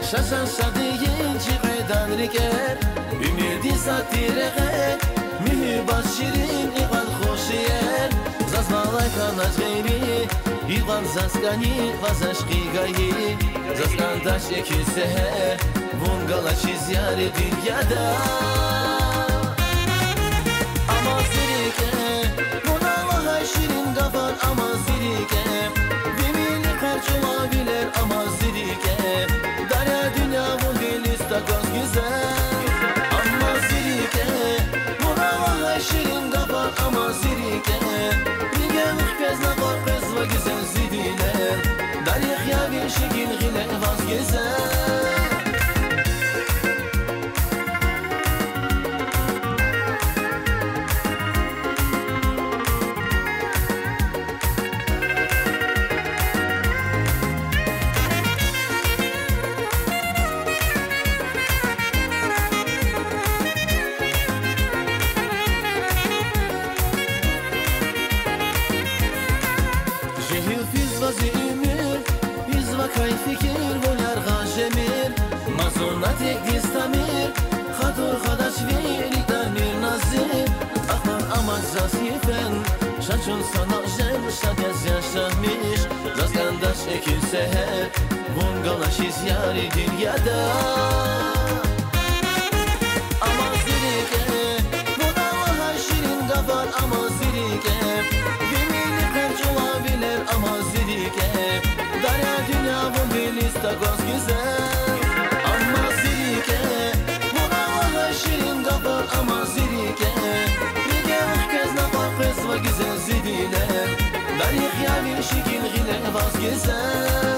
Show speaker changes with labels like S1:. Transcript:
S1: ششن شدیین چی قیدن ریکر امیدی ساتیره غیر میهی باشیرین ایقان خوشیر زاز مالای کاناج غیری ایقان زاسکانی وزشقی گایی زاسکان داش اکی سهر Vungala çizyari dünyada Ama zirike Bunalaha şirin kafan ama zirike Vimini karşılabilir ama zirike Darya dünya bu bilista göz güzel Ama zirike Bunalaha şirin kafan ama zirike Bilge mıhkezle korkuz ve güzel zidiler Darya bir şekil gile vazgezel Kay fikir volar gajemir Mazonat ek distamir Khadur khadash veri damir nazir Akhar amaz zasifen Şaçun sana jem şagaz yaşamış Razgandaş ekil seher Vungalaş izyari dünyada Ama zirike Bunalaha şirin gafar ama zirike Vimini karşılabilir ama zirike Darya dünya bu bilista göz güzel Ama zirike Bunalaha şirin gafar ama zirike Bilge mıhkezle korkuz ve güzel zidiler Darya bir şekil gile vazgezel